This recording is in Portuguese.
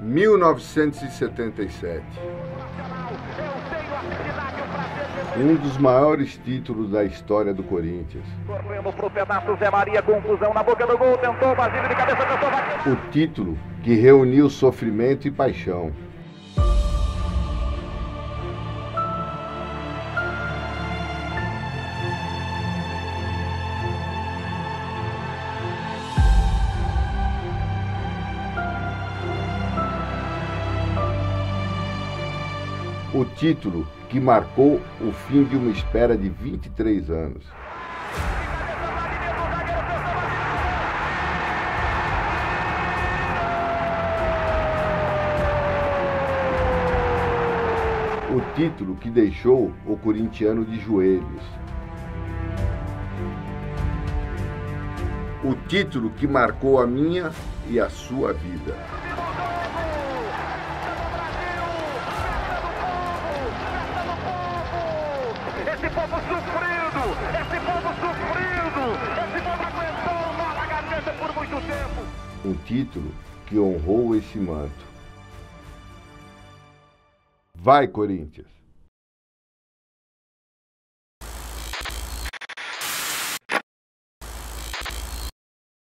1977. Um dos maiores títulos da história do Corinthians. Correndo pro pedaço, Zé Maria, confusão na boca do gol, tentou, Basílio de cabeça, tentou, O título que reuniu sofrimento e paixão. O título que marcou o fim de uma espera de 23 anos. O título que deixou o corintiano de joelhos. O título que marcou a minha e a sua vida. Esse povo sofrido, esse povo aguentou o nó na garganta por muito tempo. Um título que honrou esse manto. Vai, Corinthians!